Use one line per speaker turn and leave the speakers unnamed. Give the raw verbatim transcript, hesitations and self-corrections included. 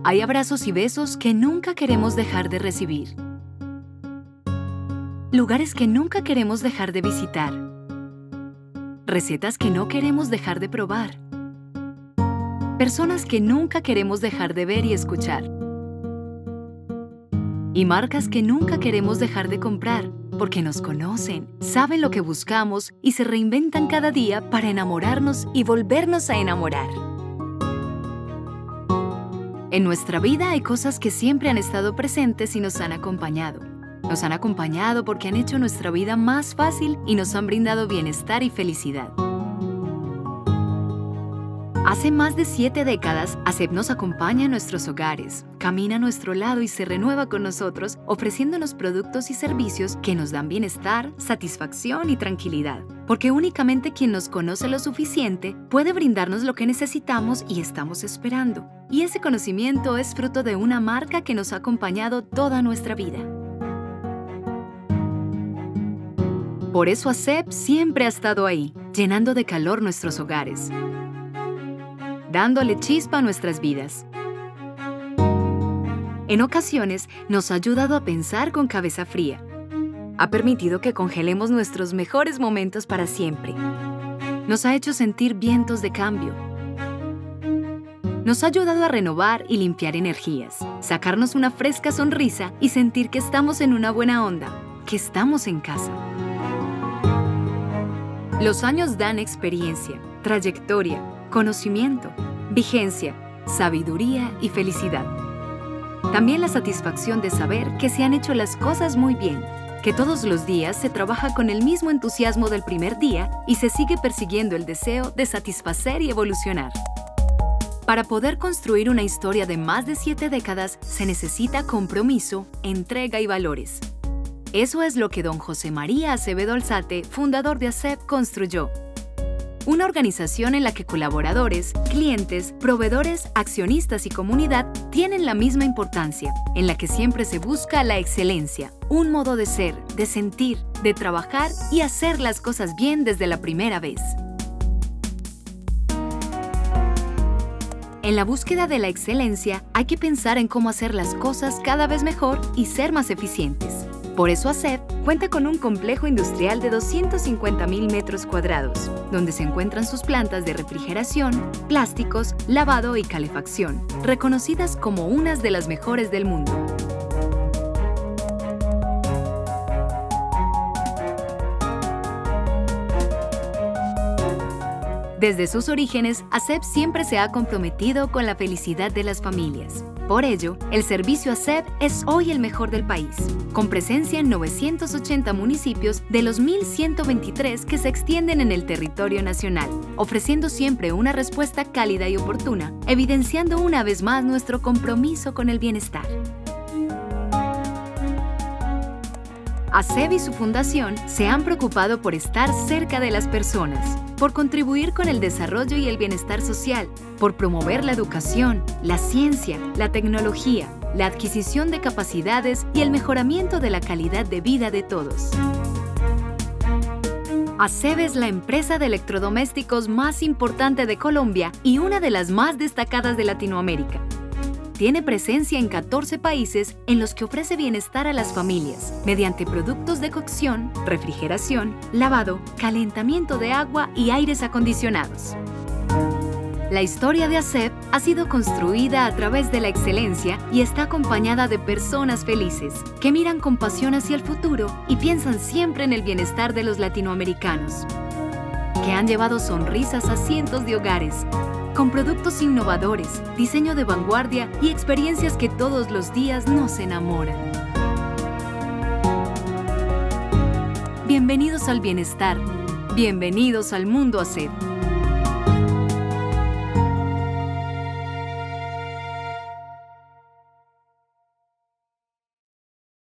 Hay abrazos y besos que nunca queremos dejar de recibir. Lugares que nunca queremos dejar de visitar. Recetas que no queremos dejar de probar. Personas que nunca queremos dejar de ver y escuchar. Y marcas que nunca queremos dejar de comprar, porque nos conocen, saben lo que buscamos y se reinventan cada día para enamorarnos y volvernos a enamorar. En nuestra vida hay cosas que siempre han estado presentes y nos han acompañado. Nos han acompañado porque han hecho nuestra vida más fácil y nos han brindado bienestar y felicidad. Hace más de siete décadas, ASEP nos acompaña en nuestros hogares, camina a nuestro lado y se renueva con nosotros, ofreciéndonos productos y servicios que nos dan bienestar, satisfacción y tranquilidad. Porque únicamente quien nos conoce lo suficiente puede brindarnos lo que necesitamos y estamos esperando. Y ese conocimiento es fruto de una marca que nos ha acompañado toda nuestra vida. Por eso ASEP siempre ha estado ahí, llenando de calor nuestros hogares, dándole chispa a nuestras vidas. En ocasiones, nos ha ayudado a pensar con cabeza fría. Ha permitido que congelemos nuestros mejores momentos para siempre. Nos ha hecho sentir vientos de cambio. Nos ha ayudado a renovar y limpiar energías, sacarnos una fresca sonrisa y sentir que estamos en una buena onda, que estamos en casa. Los años dan experiencia, trayectoria, conocimiento, vigencia, sabiduría y felicidad. También la satisfacción de saber que se han hecho las cosas muy bien, que todos los días se trabaja con el mismo entusiasmo del primer día y se sigue persiguiendo el deseo de satisfacer y evolucionar. Para poder construir una historia de más de siete décadas se necesita compromiso, entrega y valores. Eso es lo que don José María Acevedo Alzate, fundador de ASEP, construyó. Una organización en la que colaboradores, clientes, proveedores, accionistas y comunidad tienen la misma importancia, en la que siempre se busca la excelencia, un modo de ser, de sentir, de trabajar y hacer las cosas bien desde la primera vez. En la búsqueda de la excelencia hay que pensar en cómo hacer las cosas cada vez mejor y ser más eficientes. Por eso ASEP cuenta con un complejo industrial de doscientos cincuenta mil metros cuadrados, donde se encuentran sus plantas de refrigeración, plásticos, lavado y calefacción, reconocidas como unas de las mejores del mundo. Desde sus orígenes, ASEP siempre se ha comprometido con la felicidad de las familias. Por ello, el servicio ASEP es hoy el mejor del país, con presencia en novecientos ochenta municipios de los mil ciento veintitrés que se extienden en el territorio nacional, ofreciendo siempre una respuesta cálida y oportuna, evidenciando una vez más nuestro compromiso con el bienestar. ASEP y su fundación se han preocupado por estar cerca de las personas, por contribuir con el desarrollo y el bienestar social, por promover la educación, la ciencia, la tecnología, la adquisición de capacidades y el mejoramiento de la calidad de vida de todos. ASEP es la empresa de electrodomésticos más importante de Colombia y una de las más destacadas de Latinoamérica. Tiene presencia en catorce países en los que ofrece bienestar a las familias mediante productos de cocción, refrigeración, lavado, calentamiento de agua y aires acondicionados. La historia de ASEP ha sido construida a través de la excelencia y está acompañada de personas felices que miran con pasión hacia el futuro y piensan siempre en el bienestar de los latinoamericanos, que han llevado sonrisas a cientos de hogares, con productos innovadores, diseño de vanguardia y experiencias que todos los días nos enamoran. Bienvenidos al bienestar, bienvenidos al mundo ASEP.